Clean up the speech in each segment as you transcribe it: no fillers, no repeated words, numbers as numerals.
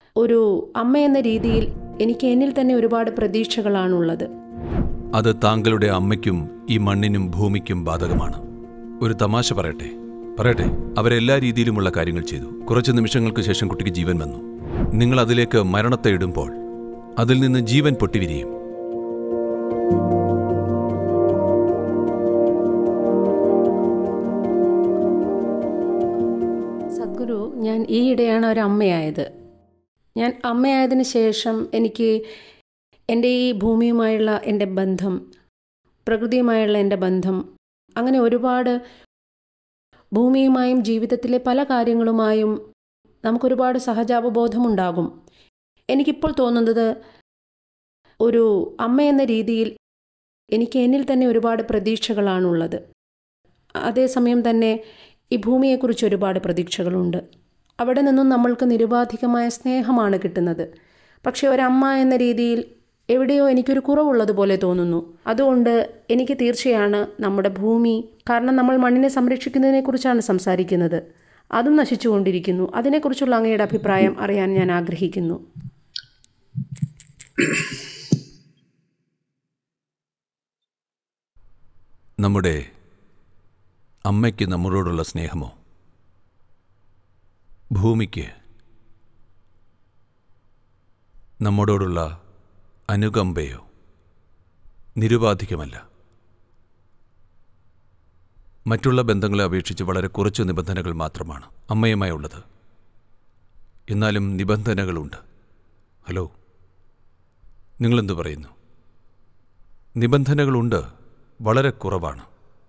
ഒരു അമ്മയെന്ന രീതിയിൽ എനിക്ക് എന്നിൽ തന്നെ ഒരുപാട് പ്രതീക്ഷകളാണുള്ളത്. അത് താങ്കളുടെ അമ്മയ്ക്കും ഈ മണ്ണിനും ഭൂമിക്കും ബാധകമാണ്. ഒരു തമാശ പറയട്ടെ, അവരെല്ലാ രീതിയിലുമുള്ള കാര്യങ്ങൾ ചെയ്തു. കുറച്ച് നിമിഷങ്ങൾക്ക് ശേഷം കുട്ടിക്ക് ജീവൻ വന്നു. നിങ്ങൾ അതിലേക്ക് മരണത്തെ ഇടുമ്പോൾ അതിൽ നിന്ന് ജീവൻ പൊട്ടിവിരിയും. സദ്ഗുരു, ഞാൻ ഈയിടെയാണ് ഒരു അമ്മയായത്. ഞാൻ അമ്മയായതിനു ശേഷം എനിക്ക് എൻ്റെ ഈ ഭൂമിയുമായുള്ള എൻ്റെ ബന്ധം, പ്രകൃതിയുമായുള്ള എൻ്റെ ബന്ധം, അങ്ങനെ ഒരുപാട് ഭൂമിയുമായും ജീവിതത്തിലെ പല കാര്യങ്ങളുമായും നമുക്കൊരുപാട് സഹജാവബോധമുണ്ടാകും. എനിക്കിപ്പോൾ തോന്നുന്നത്, ഒരു അമ്മയെന്ന രീതിയിൽ എനിക്ക് എന്നിൽ തന്നെ ഒരുപാട് പ്രതീക്ഷകളാണുള്ളത്. അതേസമയം തന്നെ ഈ ഭൂമിയെക്കുറിച്ച് ഒരുപാട് പ്രതീക്ഷകളുണ്ട്. അവിടെ നിന്നും നമ്മൾക്ക് നിരുപാധികമായ സ്നേഹമാണ് കിട്ടുന്നത്. പക്ഷേ ഒരമ്മ എന്ന രീതിയിൽ എവിടെയോ എനിക്കൊരു കുറവുള്ളതുപോലെ തോന്നുന്നു. അതുകൊണ്ട് എനിക്ക് തീർച്ചയാണ് നമ്മുടെ ഭൂമി, കാരണം നമ്മൾ മണ്ണിനെ സംരക്ഷിക്കുന്നതിനെക്കുറിച്ചാണ് സംസാരിക്കുന്നത്, അതും നശിച്ചുകൊണ്ടിരിക്കുന്നു. അതിനെക്കുറിച്ചുള്ള അങ്ങയുടെ അഭിപ്രായം അറിയാൻ ഞാൻ ആഗ്രഹിക്കുന്നു. നമ്മുടെ അമ്മയ്ക്ക് നമ്മളോടുള്ള സ്നേഹമോ ഭൂമിക്ക് നമ്മോടുള്ള അനുകമ്പയോ നിരുപാധികമല്ല. മറ്റുള്ള ബന്ധങ്ങളെ അപേക്ഷിച്ച് വളരെ കുറച്ച് നിബന്ധനകൾ മാത്രമാണ് അമ്മയുമായുള്ളത്. എന്നാലും നിബന്ധനകളുണ്ട്. ഹലോ, നിങ്ങളെന്തു പറയുന്നു? നിബന്ധനകളുണ്ട്, വളരെ കുറവാണ്.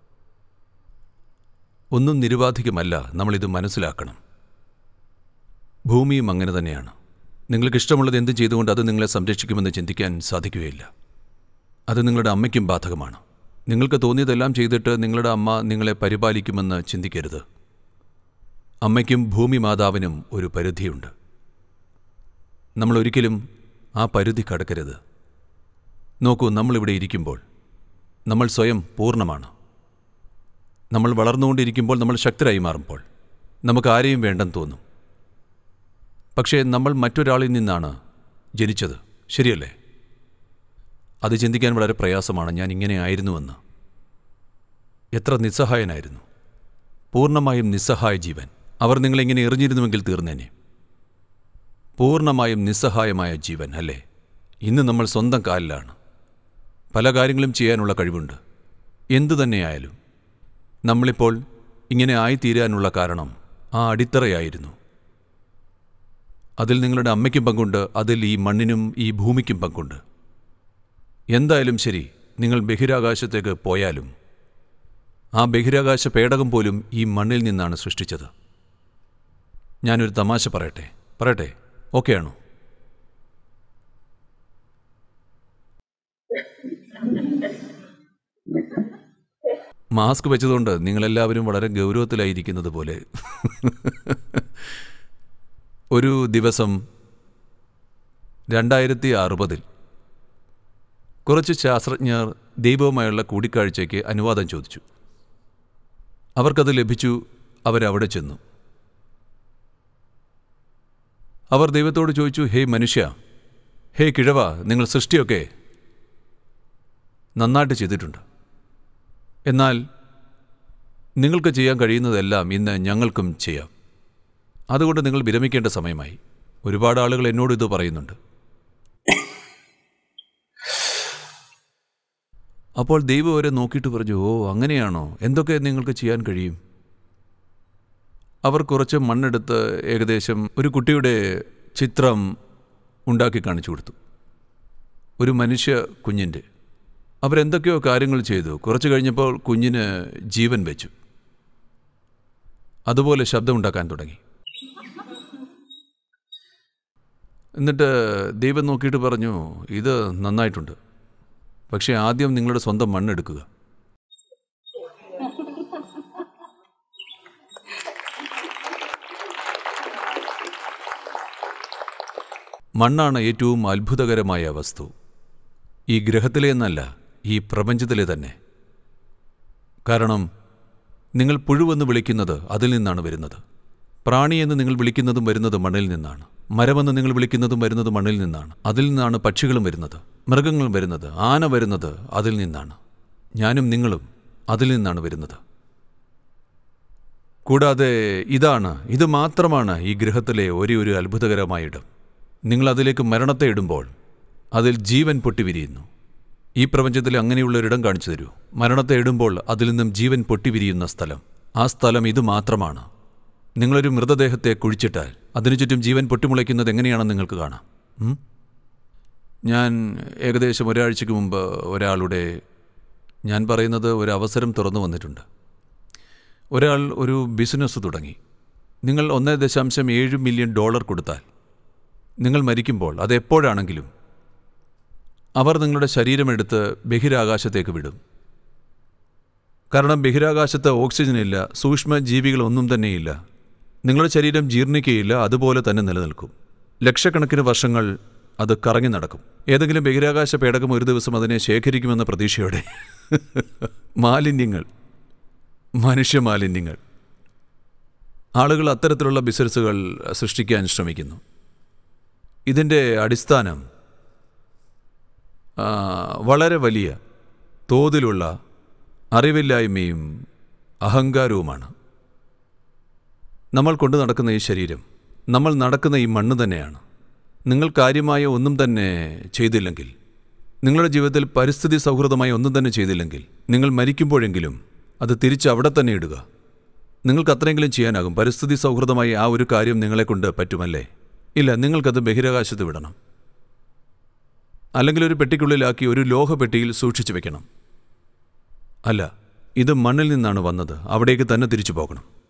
ഒന്നും നിരുപാധികമല്ല. നമ്മളിത് മനസ്സിലാക്കണം. ഭൂമിയും അങ്ങനെ തന്നെയാണ്. നിങ്ങൾക്കിഷ്ടമുള്ളത് എന്തും ചെയ്തുകൊണ്ട് അത് നിങ്ങളെ സംരക്ഷിക്കുമെന്ന് ചിന്തിക്കാൻ സാധിക്കുകയില്ല. അത് നിങ്ങളുടെ അമ്മയ്ക്കും ബാധകമാണ്. നിങ്ങൾക്ക് തോന്നിയതെല്ലാം ചെയ്തിട്ട് നിങ്ങളുടെ അമ്മ നിങ്ങളെ പരിപാലിക്കുമെന്ന് ചിന്തിക്കരുത്. അമ്മയ്ക്കും ഭൂമി മാതാവിനും ഒരു പരിധിയുണ്ട്. നമ്മളൊരിക്കലും ആ പരിധി കടക്കരുത്. നോക്കൂ, നമ്മളിവിടെ ഇരിക്കുമ്പോൾ നമ്മൾ സ്വയം പൂർണ്ണമാണ്. നമ്മൾ വളർന്നുകൊണ്ടിരിക്കുമ്പോൾ, നമ്മൾ ശക്തരായി മാറുമ്പോൾ നമുക്ക് ആരെയും വേണ്ടെന്ന് തോന്നും. പക്ഷേ നമ്മൾ മറ്റൊരാളിൽ നിന്നാണ് ജനിച്ചത്, ശരിയല്ലേ? അത് ചിന്തിക്കാൻ വളരെ പ്രയാസമാണ്. ഞാൻ ഇങ്ങനെ ആയിരുന്നുവെന്ന്. എത്ര നിസ്സഹായനായിരുന്നു. പൂർണ്ണമായും നിസ്സഹായ ജീവൻ. അവർ നിങ്ങളിങ്ങനെ എറിഞ്ഞിരുന്നുവെങ്കിൽ തീർന്നേനെ. പൂർണ്ണമായും നിസ്സഹായമായ ജീവൻ, അല്ലേ? ഇന്ന് നമ്മൾ സ്വന്തം കാലിലാണ്. പല കാര്യങ്ങളും ചെയ്യാനുള്ള കഴിവുണ്ട്. എന്തു തന്നെയായാലും നമ്മളിപ്പോൾ ഇങ്ങനെ ആയിത്തീരാനുള്ള കാരണം ആ അടിത്തറയായിരുന്നു. അതിൽ നിങ്ങളുടെ അമ്മയ്ക്കും പങ്കുണ്ട്, അതിൽ ഈ മണ്ണിനും ഈ ഭൂമിക്കും പങ്കുണ്ട്. എന്തായാലും ശരി, നിങ്ങൾ ബഹിരാകാശത്തേക്ക് പോയാലും ആ ബഹിരാകാശ പേടകം പോലും ഈ മണ്ണിൽ നിന്നാണ് സൃഷ്ടിച്ചത്. ഞാനൊരു തമാശ പറയട്ടെ, ഓക്കെയാണോ? മാസ്ക് വെച്ചതുകൊണ്ട് നിങ്ങളെല്ലാവരും വളരെ ഗൗരവത്തിലായിരിക്കുന്നത് പോലെ. ഒരു ദിവസം 2060 കുറച്ച് ശാസ്ത്രജ്ഞർ ദൈവവുമായുള്ള കൂടിക്കാഴ്ചയ്ക്ക് അനുവാദം ചോദിച്ചു. അവർക്കത് ലഭിച്ചു. അവരവിടെ ചെന്നു. അവർ ദൈവത്തോട് ചോദിച്ചു, ഹേ മനുഷ്യ, ഹേ കിഴവ, നിങ്ങൾ സൃഷ്ടിയൊക്കെ നന്നായിട്ട് ചെയ്തിട്ടുണ്ട്. എന്നാൽ നിങ്ങൾക്ക് ചെയ്യാൻ കഴിയുന്നതെല്ലാം ഇന്ന് ഞങ്ങൾക്കും ചെയ്യാം. അതുകൊണ്ട് നിങ്ങൾ വിരമിക്കേണ്ട സമയമായി. ഒരുപാട് ആളുകൾ എന്നോട് ഇത് പറയുന്നുണ്ട്. അപ്പോൾ ദൈവം അവരെ നോക്കിയിട്ട് പറഞ്ഞു, ഓ അങ്ങനെയാണോ? എന്തൊക്കെ നിങ്ങൾക്ക് ചെയ്യാൻ കഴിയും? അവർ കുറച്ച് മണ്ണെടുത്ത് ഏകദേശം ഒരു കുട്ടിയുടെ ചിത്രം ഉണ്ടാക്കി കാണിച്ചു കൊടുത്തു, ഒരു മനുഷ്യ കുഞ്ഞിൻ്റെ. അവരെന്തൊക്കെയോ കാര്യങ്ങൾ ചെയ്തു. കുറച്ച് കഴിഞ്ഞപ്പോൾ കുഞ്ഞിന് ജീവൻ വെച്ചു. അതുപോലെ ശബ്ദമുണ്ടാക്കാൻ തുടങ്ങി. എന്നിട്ട് ദൈവം നോക്കിയിട്ട് പറഞ്ഞു, ഇത് നന്നായിട്ടുണ്ട്, പക്ഷേ ആദ്യം നിങ്ങളുടെ സ്വന്തം മണ്ണെടുക്കുക. മണ്ണാണ് ഏറ്റവും അത്ഭുതകരമായ വസ്തു. ഈ ഗ്രഹത്തിലെ എന്നല്ല, ഈ പ്രപഞ്ചത്തിലെ തന്നെ. കാരണം നിങ്ങൾ പുഴുവെന്ന് വിളിക്കുന്നത് അതിൽ നിന്നാണ് വരുന്നത്. പ്രാണിയെന്ന് നിങ്ങൾ വിളിക്കുന്നതും വരുന്നത് മണ്ണിൽ നിന്നാണ്. മരമെന്ന് നിങ്ങൾ വിളിക്കുന്നതും വരുന്നത് മണ്ണിൽ നിന്നാണ്. അതിൽ നിന്നാണ് പക്ഷികളും വരുന്നത്, മൃഗങ്ങളും വരുന്നത്, ആന വരുന്നത് അതിൽ നിന്നാണ്. ഞാനും നിങ്ങളും അതിൽ നിന്നാണ് വരുന്നത്. കൂടാതെ ഇത് മാത്രമാണ് ഈ ഗൃഹത്തിലെ ഒരു അത്ഭുതകരമായ ഇടം. നിങ്ങൾ അതിലേക്ക് മരണത്തെ ഇടുമ്പോൾ അതിൽ ജീവൻ പൊട്ടിവിരിയുന്നു. ഈ പ്രപഞ്ചത്തിൽ അങ്ങനെയുള്ളൊരിടം കാണിച്ചു തരൂ. മരണത്തെ ഇടുമ്പോൾ അതിൽ നിന്നും ജീവൻ പൊട്ടിവിരിയുന്ന സ്ഥലം. ആ സ്ഥലം ഇത് മാത്രമാണ്. നിങ്ങളൊരു മൃതദേഹത്തെ കുഴിച്ചിട്ടാൽ അതിനു ചുറ്റും ജീവൻ പൊട്ടിമുളയ്ക്കുന്നത് എങ്ങനെയാണെന്ന് നിങ്ങൾക്ക് കാണാം. ഞാൻ ഏകദേശം ഒരാഴ്ചയ്ക്ക് മുമ്പ് ഞാൻ പറയുന്നത് ഒരു അവസരം തുറന്നു വന്നിട്ടുണ്ട്. ഒരാൾ ഒരു ബിസിനസ് തുടങ്ങി. നിങ്ങൾ $1.7 മില്യൺ കൊടുത്താൽ നിങ്ങൾ മരിക്കുമ്പോൾ അതെപ്പോഴാണെങ്കിലും അവർ നിങ്ങളുടെ ശരീരമെടുത്ത് ബഹിരാകാശത്തേക്ക് വിടും. കാരണം ബഹിരാകാശത്ത് ഓക്സിജനില്ല, സൂക്ഷ്മ ജീവികളൊന്നും തന്നെയില്ല. നിങ്ങളുടെ ശരീരം ജീർണിക്കുകയില്ല, അതുപോലെ തന്നെ നിലനിൽക്കും. ലക്ഷക്കണക്കിന് വർഷങ്ങൾ അത് കറങ്ങി നടക്കും. ഏതെങ്കിലും ബഹിരാകാശ പേടകം ഒരു ദിവസം അതിനെ ശേഖരിക്കുമെന്ന പ്രതീക്ഷയോടെ. മാലിന്യങ്ങൾ, മനുഷ്യമാലിന്യങ്ങൾ. ആളുകൾ അത്തരത്തിലുള്ള ബിസിനസ്സുകൾ സൃഷ്ടിക്കാൻ ശ്രമിക്കുന്നു. ഇതിൻ്റെ അടിസ്ഥാനം വളരെ വലിയ തോതിലുള്ള അറിവില്ലായ്മയും അഹങ്കാരവുമാണ്. നമ്മൾ കൊണ്ടു നടക്കുന്ന ഈ ശരീരം, നമ്മൾ നടക്കുന്ന ഈ മണ്ണ് തന്നെയാണ്. നിങ്ങൾ കാര്യമായ ഒന്നും തന്നെ ചെയ്തില്ലെങ്കിൽ, നിങ്ങളുടെ ജീവിതത്തിൽ പരിസ്ഥിതി സൗഹൃദമായി ഒന്നും തന്നെ ചെയ്തില്ലെങ്കിൽ, നിങ്ങൾ മരിക്കുമ്പോഴെങ്കിലും അത് തിരിച്ച് അവിടെ തന്നെ ഇടുക. നിങ്ങൾക്ക് അത്രയെങ്കിലും ചെയ്യാനാകും. പരിസ്ഥിതി സൗഹൃദമായി ആ ഒരു കാര്യം നിങ്ങളെക്കൊണ്ട് പറ്റുമല്ലേ? ഇല്ല, നിങ്ങൾക്കത് ബഹിരാകാശത്ത് വിടണം. അല്ലെങ്കിൽ ഒരു പെട്ടിക്കുള്ളിലാക്കി ഒരു ലോഹപ്പെട്ടിയിൽ സൂക്ഷിച്ചു വെക്കണം. അല്ല, ഇത് മണ്ണിൽ നിന്നാണ് വന്നത്, അവിടേക്ക് തന്നെ തിരിച്ചു പോകണം.